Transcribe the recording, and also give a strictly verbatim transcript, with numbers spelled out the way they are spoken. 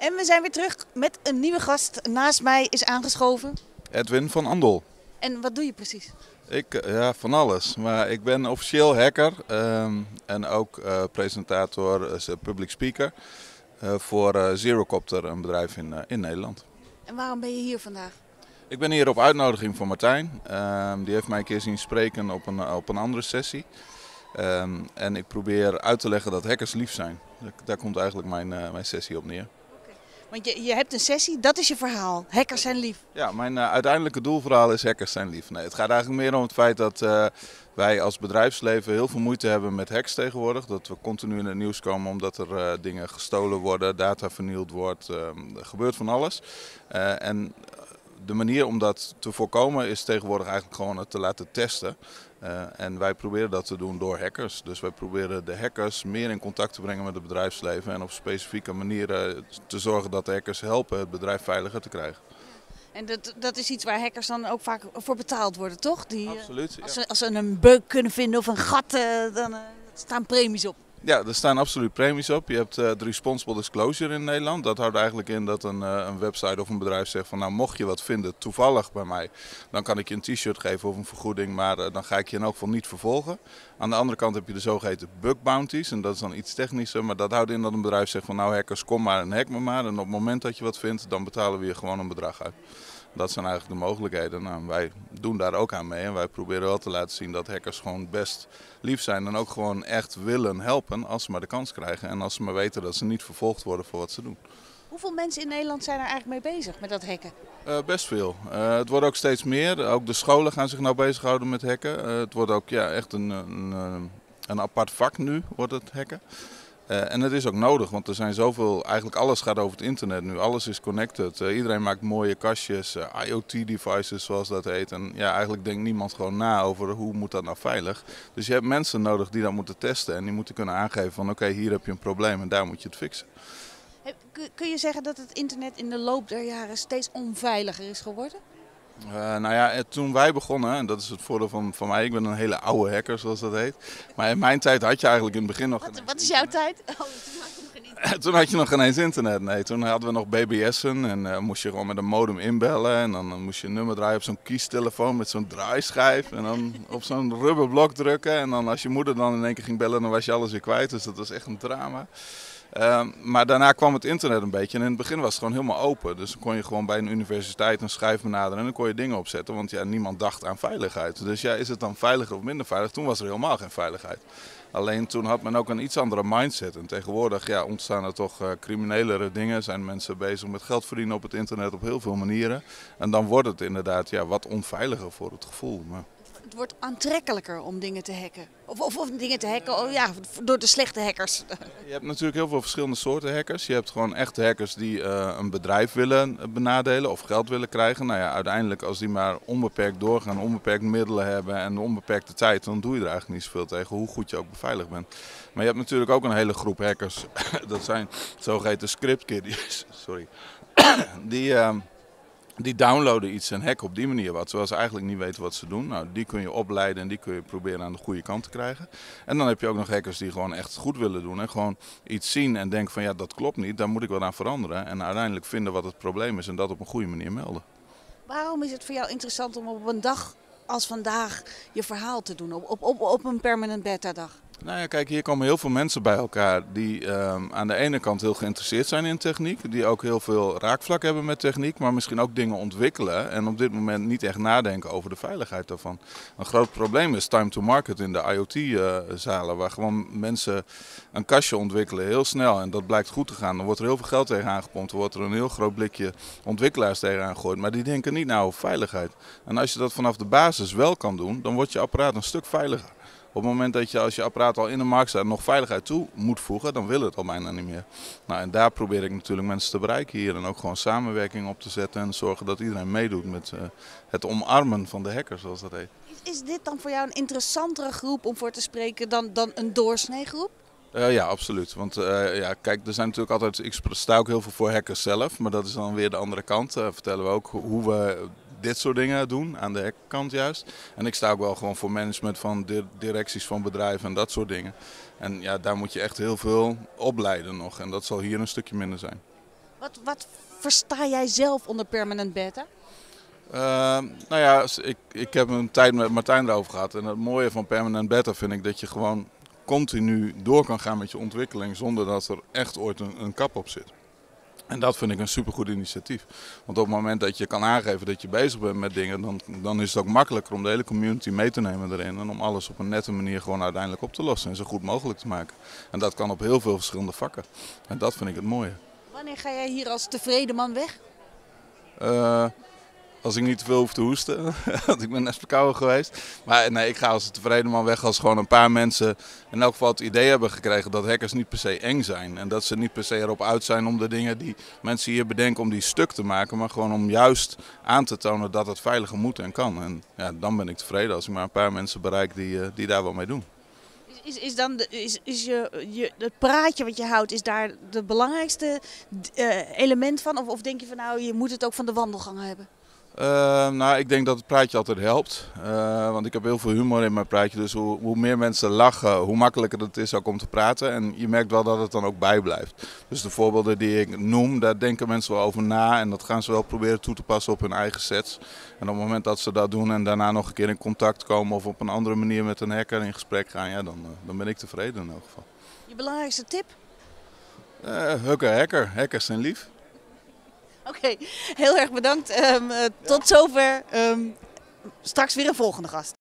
En we zijn weer terug met een nieuwe gast. Naast mij is aangeschoven. Edwin van Andel. En wat doe je precies? Ik, ja, van alles. Maar ik ben officieel hacker um, en ook uh, presentator, uh, public speaker uh, voor uh, Zerocopter, een bedrijf in, uh, in Nederland. En waarom ben je hier vandaag? Ik ben hier op uitnodiging van Martijn. Um, die heeft mij een keer zien spreken op een, op een andere sessie. Um, en ik probeer uit te leggen dat hackers lief zijn. Daar komt eigenlijk mijn, uh, mijn sessie op neer. Want je, je hebt een sessie, dat is je verhaal. Hackers zijn lief. Ja, mijn uh, uiteindelijke doelverhaal is hackers zijn lief. Nee, het gaat eigenlijk meer om het feit dat uh, wij als bedrijfsleven heel veel moeite hebben met hacks tegenwoordig. Dat we continu in het nieuws komen omdat er uh, dingen gestolen worden, data vernield wordt. Uh, er gebeurt van alles. Uh, en de manier om dat te voorkomen is tegenwoordig eigenlijk gewoon het te laten testen. Uh, en wij proberen dat te doen door hackers. Dus wij proberen de hackers meer in contact te brengen met het bedrijfsleven en op specifieke manieren te zorgen dat de hackers helpen het bedrijf veiliger te krijgen. En dat, dat is iets waar hackers dan ook vaak voor betaald worden, toch? Die, Absoluut. Als, Ja. ze, als ze een bug kunnen vinden of een gat, uh, dan uh, staan premies op. Ja, er staan absoluut premies op. Je hebt uh, de responsible disclosure in Nederland. Dat houdt eigenlijk in dat een, uh, een website of een bedrijf zegt van nou mocht je wat vinden toevallig bij mij, dan kan ik je een t-shirt geven of een vergoeding, maar uh, dan ga ik je in elk geval niet vervolgen. Aan de andere kant heb je de zogeheten bug bounties en dat is dan iets technischer, maar dat houdt in dat een bedrijf zegt van nou hackers kom maar en hack me maar en op het moment dat je wat vindt dan betalen we je gewoon een bedrag uit. Dat zijn eigenlijk de mogelijkheden. Nou, wij doen daar ook aan mee en wij proberen wel te laten zien dat hackers gewoon best lief zijn en ook gewoon echt willen helpen als ze maar de kans krijgen en als ze maar weten dat ze niet vervolgd worden voor wat ze doen. Hoeveel mensen in Nederland zijn er eigenlijk mee bezig met dat hacken? Uh, best veel. Uh, het wordt ook steeds meer. Ook de scholen gaan zich nou bezighouden met hacken. Uh, het wordt ook ja, echt een, een, een apart vak nu, wordt het hacken. Uh, en het is ook nodig, want er zijn zoveel, eigenlijk alles gaat over het internet nu, alles is connected. Uh, iedereen maakt mooie kastjes, uh, IoT-devices zoals dat heet. En ja, eigenlijk denkt niemand gewoon na over hoe moet dat nou veilig. Dus je hebt mensen nodig die dat moeten testen en die moeten kunnen aangeven van oké, okay, hier heb je een probleem en daar moet je het fixen. Kun je zeggen dat het internet in de loop der jaren steeds onveiliger is geworden? Uh, nou ja, toen wij begonnen, en dat is het voordeel van, van mij, ik ben een hele oude hacker zoals dat heet. Maar in mijn tijd had je eigenlijk in het begin nog... Wat, wat is jouw tijd? Oh, toen had je nog geen internet. Toen had je nog geen eens internet, nee. Toen hadden we nog B B S'en en uh, moest je gewoon met een modem inbellen. En dan, dan moest je een nummer draaien op zo'n kiestelefoon met zo'n draaischijf. En dan op zo'n rubberblok drukken. En dan als je moeder dan in één keer ging bellen, dan was je alles weer kwijt. Dus dat was echt een drama. Uh, maar daarna kwam het internet een beetje en in het begin was het gewoon helemaal open. Dus dan kon je gewoon bij een universiteit een schijf benaderen en dan kon je dingen opzetten. Want ja, niemand dacht aan veiligheid. Dus ja, is het dan veiliger of minder veilig? Toen was er helemaal geen veiligheid. Alleen toen had men ook een iets andere mindset. En tegenwoordig ja, ontstaan er toch uh, criminelere dingen. Zijn mensen bezig met geld verdienen op het internet op heel veel manieren. En dan wordt het inderdaad ja, wat onveiliger voor het gevoel. Maar... Het wordt aantrekkelijker om dingen te hacken. Of, of, of dingen te hacken oh ja, door de slechte hackers. Je hebt natuurlijk heel veel verschillende soorten hackers. Je hebt gewoon echte hackers die uh, een bedrijf willen benadelen of geld willen krijgen. Nou ja, uiteindelijk als die maar onbeperkt doorgaan, onbeperkt middelen hebben en onbeperkte tijd, dan doe je er eigenlijk niet zoveel tegen, hoe goed je ook beveiligd bent. Maar je hebt natuurlijk ook een hele groep hackers. Dat zijn zogeheten script kiddies. Sorry. Die... Uh, Die downloaden iets en hacken op die manier wat, terwijl ze eigenlijk niet weten wat ze doen. Nou, die kun je opleiden en die kun je proberen aan de goede kant te krijgen. En dan heb je ook nog hackers die gewoon echt goed willen doen en gewoon iets zien en denken van ja, dat klopt niet, daar moet ik wat aan veranderen. En uiteindelijk vinden wat het probleem is en dat op een goede manier melden. Waarom is het voor jou interessant om op een dag als vandaag je verhaal te doen, op, op, op, op een permanent beta dag? Nou ja, kijk, hier komen heel veel mensen bij elkaar die uh, aan de ene kant heel geïnteresseerd zijn in techniek. Die ook heel veel raakvlak hebben met techniek, maar misschien ook dingen ontwikkelen. En op dit moment niet echt nadenken over de veiligheid daarvan. Een groot probleem is time to market in de IoT-zalen. Uh, waar gewoon mensen een kastje ontwikkelen heel snel. En dat blijkt goed te gaan. Dan wordt er heel veel geld tegen aangepompt. Dan wordt er een heel groot blikje ontwikkelaars tegen aangegooid. Maar die denken niet nou over veiligheid. En als je dat vanaf de basis wel kan doen, dan wordt je apparaat een stuk veiliger. Op het moment dat je als je apparaat al in de markt staat nog veiligheid toe moet voegen, dan wil het al bijna niet meer. Nou, en daar probeer ik natuurlijk mensen te bereiken hier en ook gewoon samenwerking op te zetten en zorgen dat iedereen meedoet met uh, het omarmen van de hacker, zoals dat heet. Is, is dit dan voor jou een interessantere groep om voor te spreken dan, dan een doorsnee groep? Uh, ja, absoluut. Want uh, ja, kijk, er zijn natuurlijk altijd, ik sta ook heel veel voor hackers zelf, maar dat is dan weer de andere kant. Uh, vertellen we ook hoe we dit soort dingen doen, aan de hackerkant juist. En ik sta ook wel gewoon voor management van directies van bedrijven en dat soort dingen. En ja, daar moet je echt heel veel opleiden nog en dat zal hier een stukje minder zijn. Wat, wat versta jij zelf onder permanent beta? Uh, nou ja, ik, ik heb een tijd met Martijn erover gehad. En het mooie van permanent beta vind ik dat je gewoon continu door kan gaan met je ontwikkeling zonder dat er echt ooit een, een kap op zit. En dat vind ik een supergoed initiatief. Want op het moment dat je kan aangeven dat je bezig bent met dingen, dan, dan is het ook makkelijker om de hele community mee te nemen erin. En om alles op een nette manier gewoon uiteindelijk op te lossen en zo goed mogelijk te maken. En dat kan op heel veel verschillende vakken. En dat vind ik het mooie. Wanneer ga jij hier als tevreden man weg? Uh, Als ik niet te veel hoef te hoesten, want ik ben net verkouden geweest. Maar nee, ik ga als een tevreden man weg als gewoon een paar mensen in elk geval het idee hebben gekregen dat hackers niet per se eng zijn. En dat ze niet per se erop uit zijn om de dingen die mensen hier bedenken om die stuk te maken. Maar gewoon om juist aan te tonen dat het veiliger moet en kan. En ja, dan ben ik tevreden als ik maar een paar mensen bereik die, die daar wat mee doen. Is, is dan de, is, is je, je, het praatje wat je houdt, is daar de belangrijkste uh, element van? Of, of denk je van nou, je moet het ook van de wandelgangen hebben? Uh, nou, ik denk dat het praatje altijd helpt. Uh, want ik heb heel veel humor in mijn praatje. Dus hoe, hoe meer mensen lachen, hoe makkelijker het is ook om te praten. En je merkt wel dat het dan ook bijblijft. Dus de voorbeelden die ik noem, daar denken mensen wel over na. En dat gaan ze wel proberen toe te passen op hun eigen sets. En op het moment dat ze dat doen en daarna nog een keer in contact komen of op een andere manier met een hacker in gesprek gaan, ja, dan, uh, dan ben ik tevreden in elk geval. Je belangrijkste tip? Uh, Hukker hacker. Hackers zijn lief. Oké, okay, heel erg bedankt. Um, uh, tot zover. Um, straks weer een volgende gast.